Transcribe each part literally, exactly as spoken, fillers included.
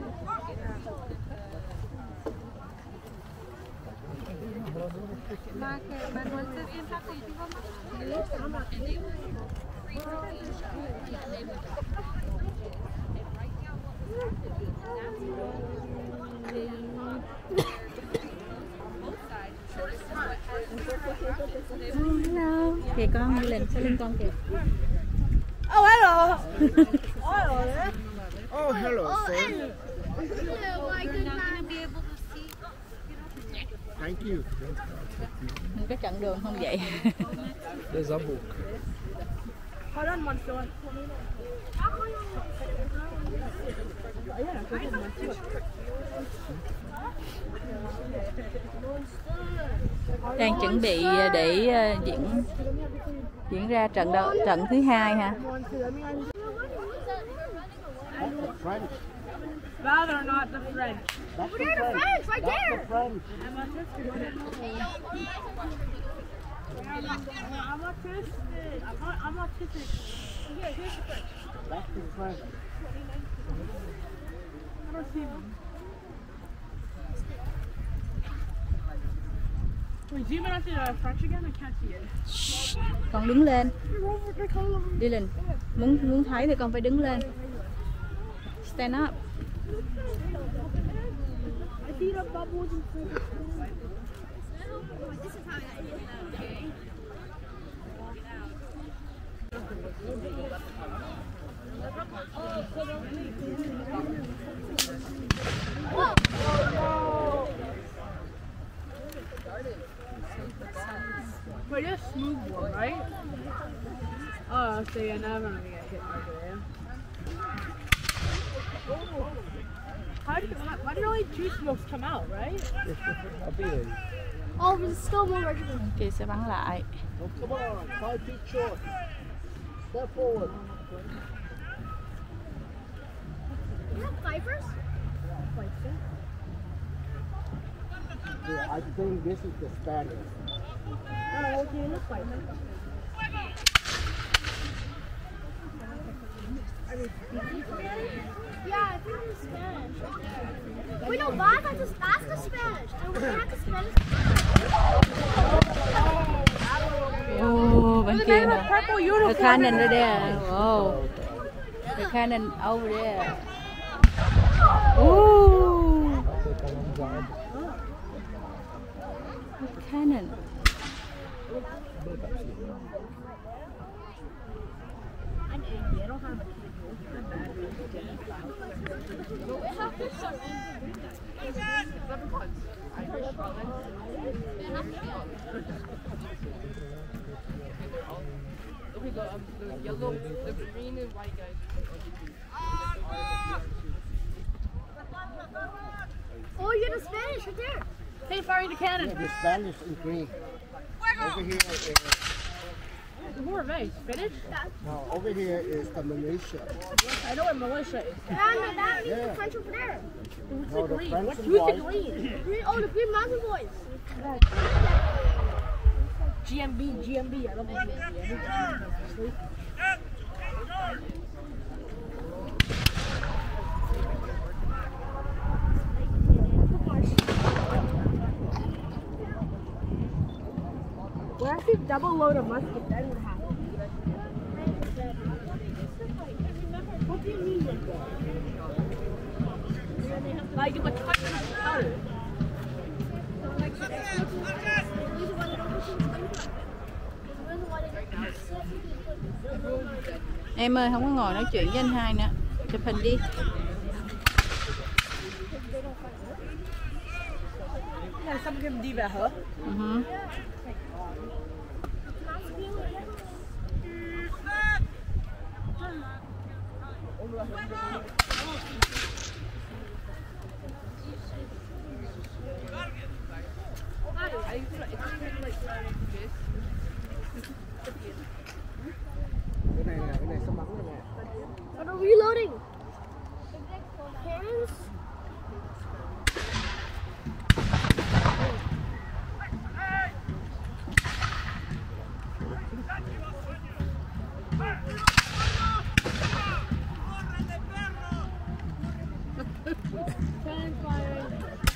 Hello. Kìa con đi lên, sau lưng con kìa. Oh hello. Oh hello. Hello, my good man. Thank you. Mình có chặn đường không vậy? There's a book. Hold on, Monster. Đang chuẩn bị để uh, diễn diễn ra trận đấu trận thứ hai ha. French. Rather not the French. That's We're the French, right there. the French. I'm autistic. I'm, I'm autistic. Here, here's the French. That's the French. I don't see them. Wait, zoom in onto the French again. I can't see it. Con đứng lên. Đi lên. Muốn muốn thấy thì con phải đứng lên. Stand up. I see the bubbles and food. Wait, this smooth one, right? Oh, so yeah, now I'm gonna get hit right there. How did, how, why did only two smokes come out, right? Oh, there's still more regiments. Kìa sẽ bắn lại. Oh, come on, five feet short. Step forward. You have fifers? Yeah, I think this is the Spanish. Oh, okay, look like Yeah, I think it's Spanish. Wait, no, Bob, that's, just, that's the Spanish. And we have the Spanish. Oh, bên kia nè. Purple The uniform. cannon right there. Wow. The cannon over there. Ooh. The cannon. Okay, the, um, the yellow, the green and white guys. Oh, you're the Spanish right there. Hey, firing the cannon. Yeah, the Spanish in green. Over here is, Who are they? Spanish? no, over here is the militia. I know what militia is. And that, that means Yeah. the French over there. Who's No, the the green? French What's and who's the white. green? Green, oh, the Green Mountain Boys. G M B, G M B. I don't think G M B. I think G M B. We're actually double load of musket. Then what happened? What do you mean like that? Like a ton of powder. Em ơi, không có ngồi nói chuyện với anh hai nữa. Chụp hình đi. Yeah, some give diva, huh? Uh-huh. Cái này nè, cái này sắp bắn rồi nè. Oh, no, reloading. Hands. Transpiring.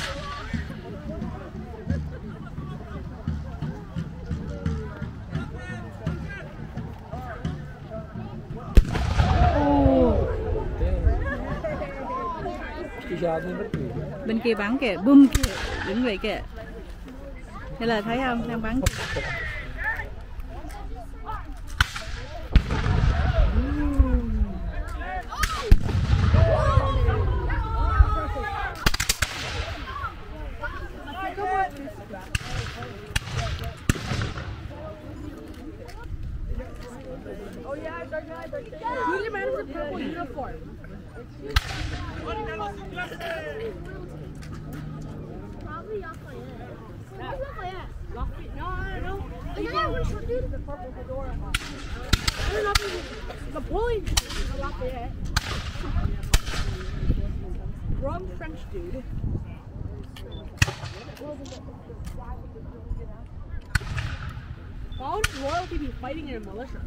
Bên kia bắn kìa, bum kìa, đứng vậy kìa. Đây là thấy không, đang bắn. Who's the man with the purple uniform? Probably Lafayette. Who's Lafayette? Lafayette. No, I don't know. Isn't that one short dude? The purple fedora. I don't know if it's the bully is Lafayette. Wrong French dude. Why would royalty be fighting in a militia?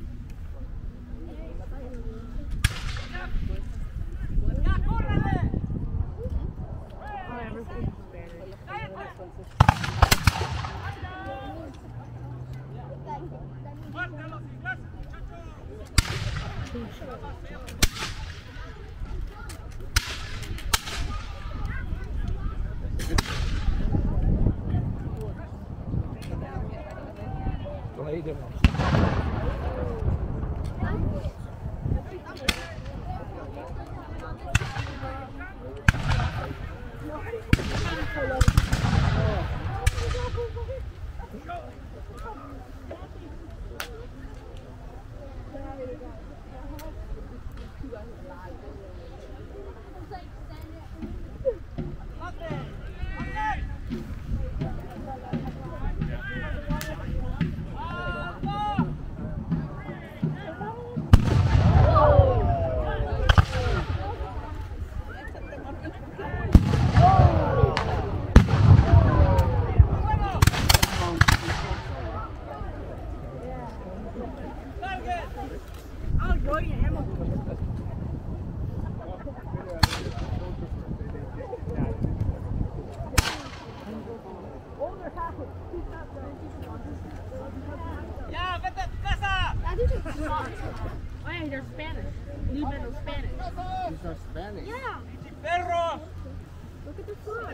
Oh yeah, they're Spanish. New men are Spanish. These are Spanish. Yeah. Perro! Look at the flag.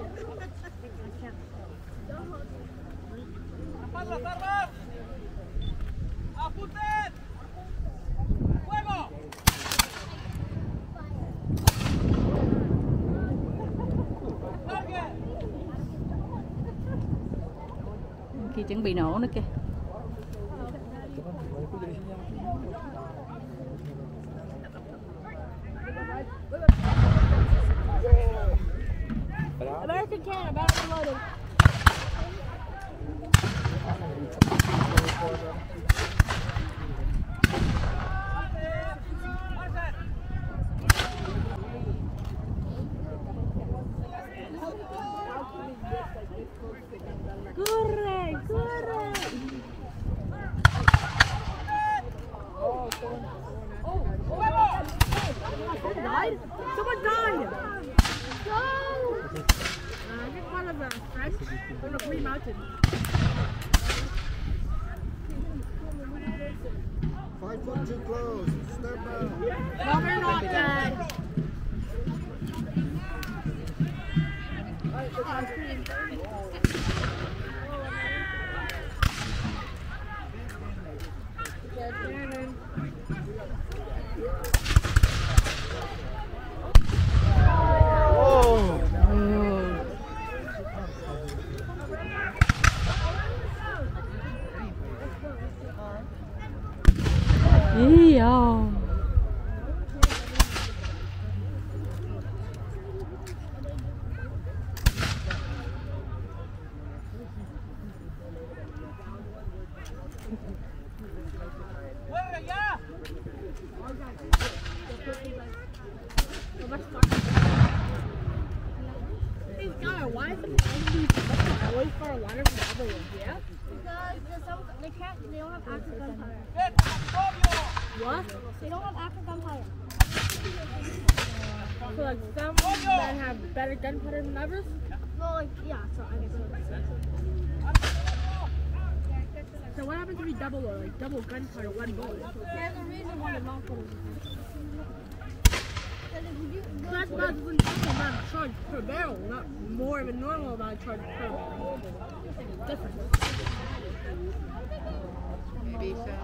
¡Las armas! ¡Apunten! ¡Fuego! Khi chuẩn bị nổ nữa kìa. American can, about reloaded. Corre, corre. Oh, someone died? Someone died! Go! Uh, I think one of the French from the Green Mountain. Five foot too close. Step back. No, we're not dead. Ý da. Hey, Skylar, why is the enemy always far wider from the other ones, yeah? Because there's some, they can't, they don't have active gunfire. What? They don't have active gunfire. So like some that have better gunpowder than others. Well, like, yeah, so I guess that's So what happens if you double or like double gunpowder one bullet? There's a reason why the non-colors So that's about the amount of charge per barrel, not more of a normal amount of charge per barrel. Different. Maybe some.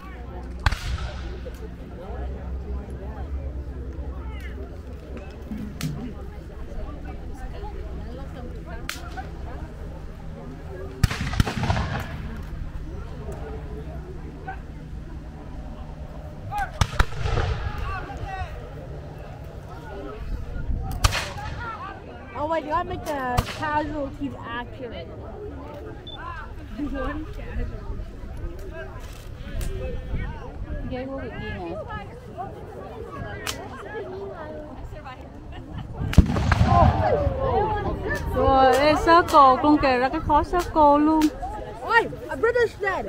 Oh wait, you gotta make the casualties accurate. One casualty. Ghế của việc gì nè? Rồi, ê, circle luôn kìa, ra cái khó circle luôn. Oi, a British dead.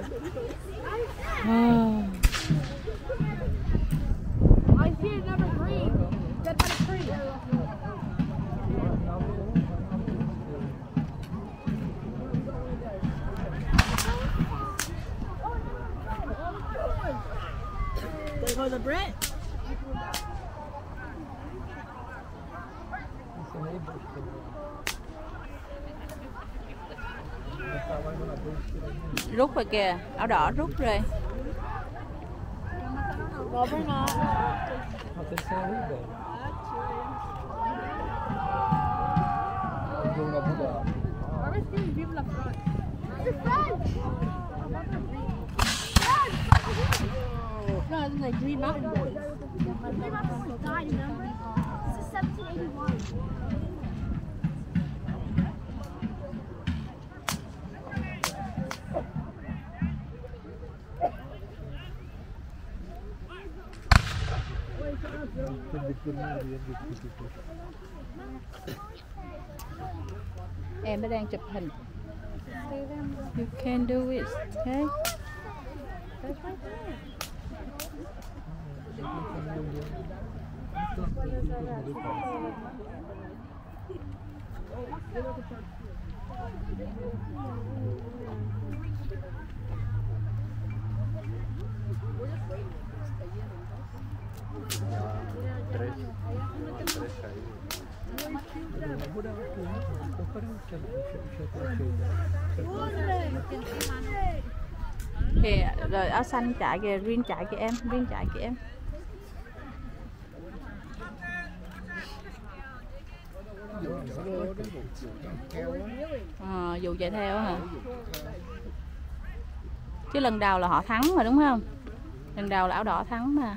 I see another green. Dead by the tree. There goes a Brit. Rút rồi kìa, áo đỏ rút rồi. Over not. Atenção aí, velho. Vou jogar pro lado. Are we seeing people up front? It's French! No, it's like Green Mountain Boys. Green Mountain Boys died, remember? This is seventeen eighty-one. Em mới đang chụp hình. You can do it, okay? Tres. Tres aí. Kìa, rồi áo xanh chạy kìa, riêng chạy kìa em, riêng chạy kìa em. À, dù chạy theo hả? Chứ lần đầu là họ thắng mà đúng không? Lần đầu là áo đỏ thắng mà.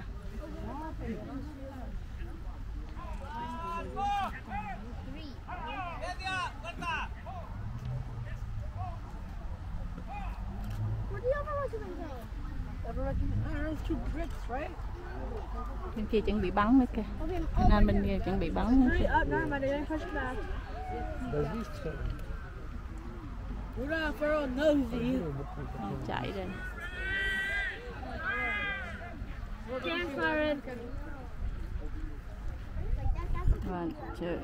Bên kia chuẩn bị bắn nữa kìa. Nên bên kia chuẩn bị bắn nữa kìa. Chạy rồi. One, two.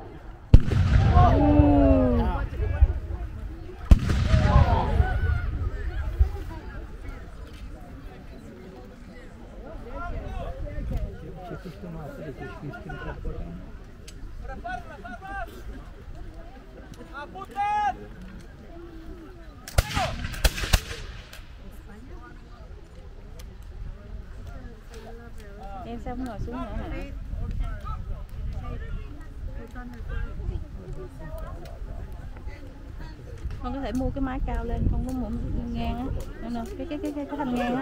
Em sao không ngồi xuống nữa hả? Con có thể mua cái mái cao lên, không có mua ngang á. Nè nè, cái cái cái cái cái thanh ngang á.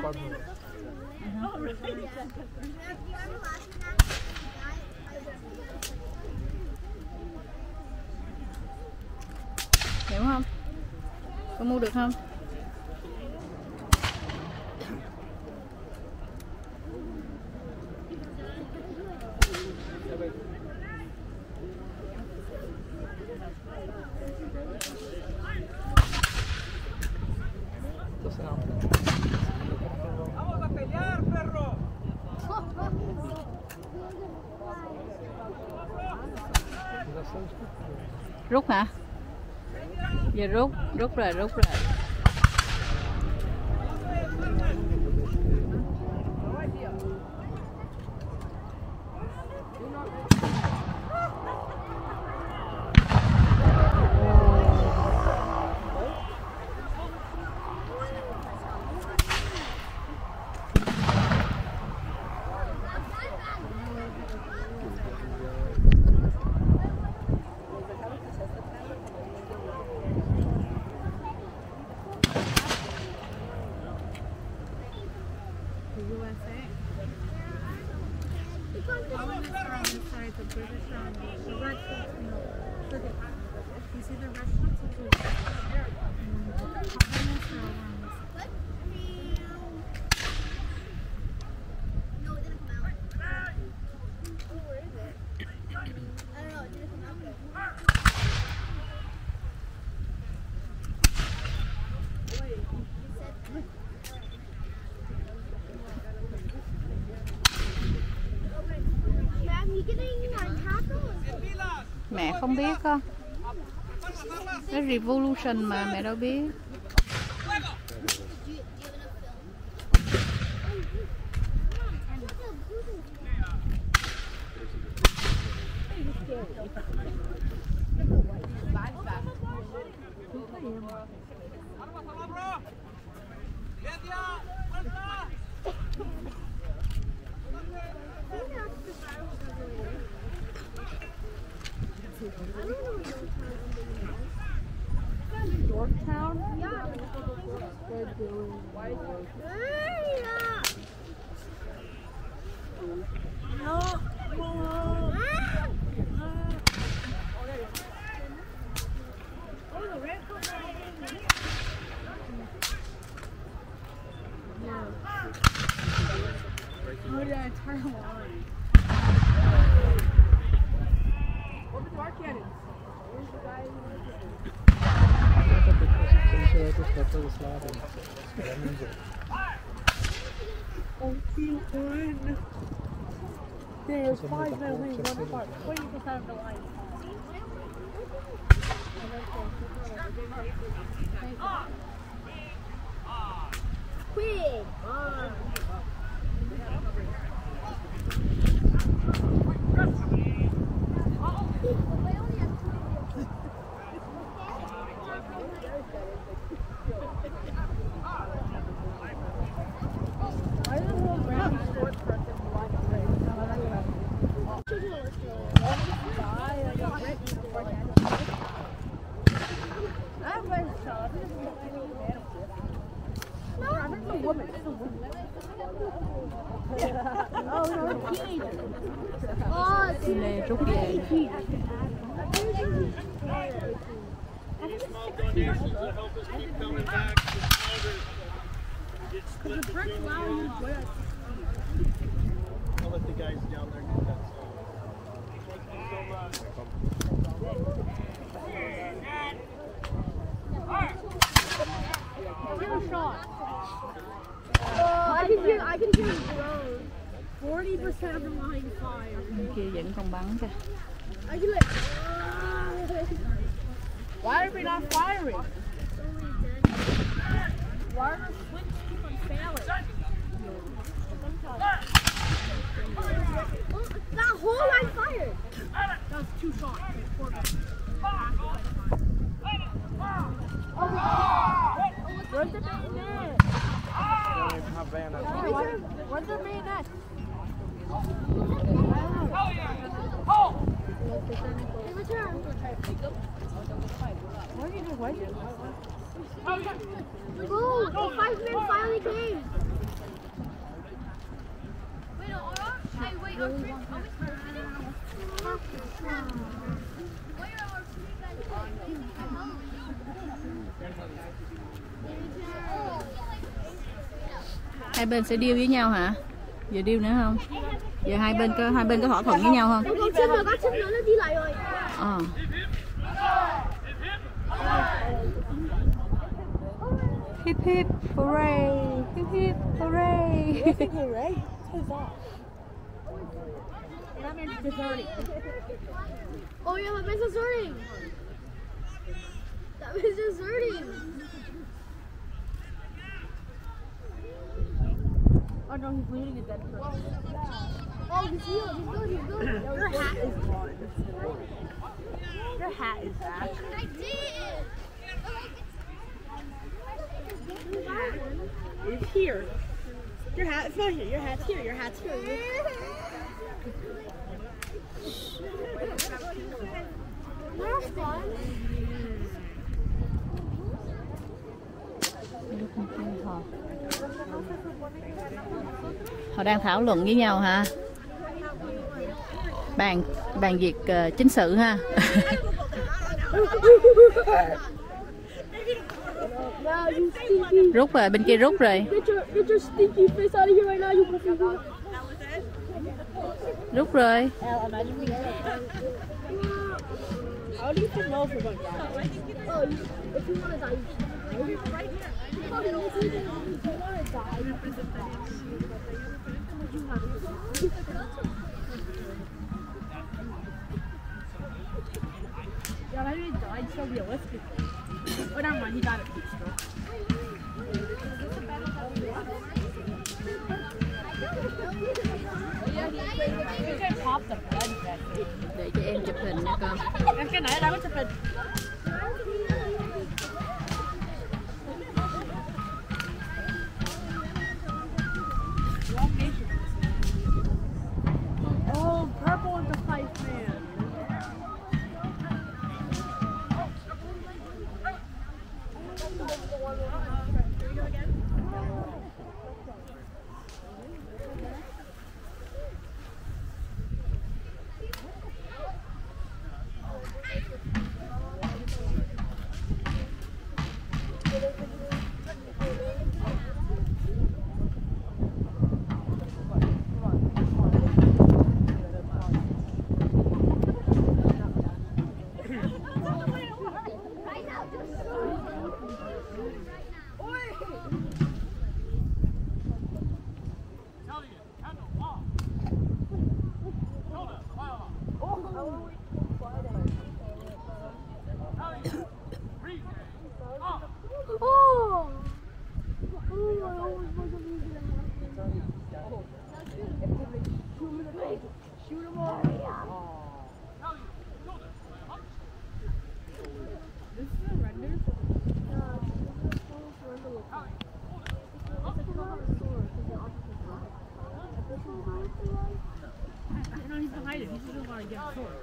Hiểu không? Con mua được không? ¡Vamos a pelear, perro! Rút hả? Giờ rút, rút rồi, rút rồi. Mẹ không biết con. Nó Revolution mà mẹ đâu biết. Yorktown? Yeah. They're doing no. Where did I turn on? What the mark at it? Where's the guy who was it? Oh, feel good. There's five men leaving one part. twenty percent of the line. Quick. Lê rút về. Small donations will help us keep coming back. It's split between you. I'll let the guys down there do that. Thank you so much. Give a shot. Oh, I can hear. I can hear it grow. Forty percent of the line fire. Bên kia vẫn còn bắn kìa. I can like. Why are we not firing? Why are the swings keep on failing? That whole line fired. That was two shots. Four guys. Where's the main net? Where's the main net? Hey, return. Go! The five men finally came. Wait, no, hey, wait, our three. Are we Wait, our three guys. Hai bên sẽ deal với nhau hả? Giờ deal nữa không? Giờ hai bên có hai bên có thỏa thuận với nhau không? Con chim rồi, con chim nữa nó đi lại rồi. Ờ. Hip hip hooray! Hip hip hooray! Hooray! Who's that? That means deserting. Oh yeah, that means deserting. That means deserting. Oh no, he's leading a dead person. Oh, he's healed. He's good. He's good. Your hat is gone. Your hat is back. I did. It's here. Your hat, it's not here. Your hat's here. Your hat's here. That's fun. Họ đang thảo luận với nhau hả? Bàn bàn việc uh, chính sự ha. Wow, you stinky. Rút rồi, bên kia rút rồi. Get your, get your stinky face out of here right now, you goofy boy. Rút rồi. I don't even know if we're going to die. Oh, you, if you want to die, you can. Right here. Oh, you if you want to die, you can. Yeah, maybe he died so realistic. Oh, never mind, he died at heat stroke. You can pop the blood vessel. Để cho em chụp hình nha con. Em cái này đã có chụp hình. Oh, purple and the pipe man. Oh! Oh, I always want to lose it. Shoot him all. This is a render? No, he's behind it. He doesn't want to get a sword.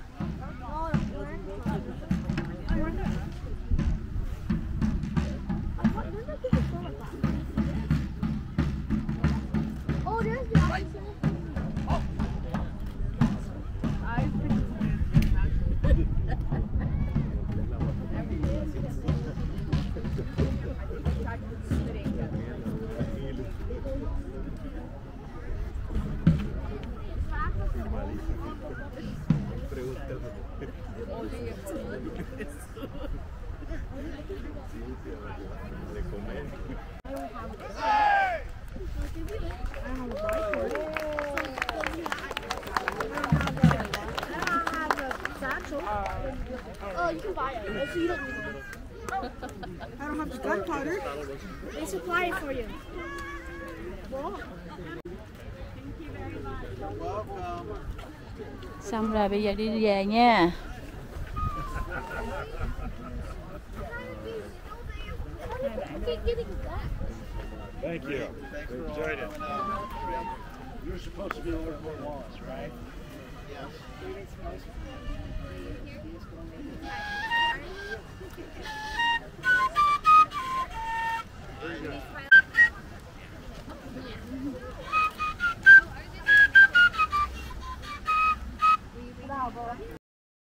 Oh, there's the ice. I picked Oh, you can buy it. So you don't need it. I don't have the gunpowder. They supply it for you. Xong rồi bây giờ đi về nha. Thank you. Enjoyed it. You're supposed to be a little more lost, right? Yes.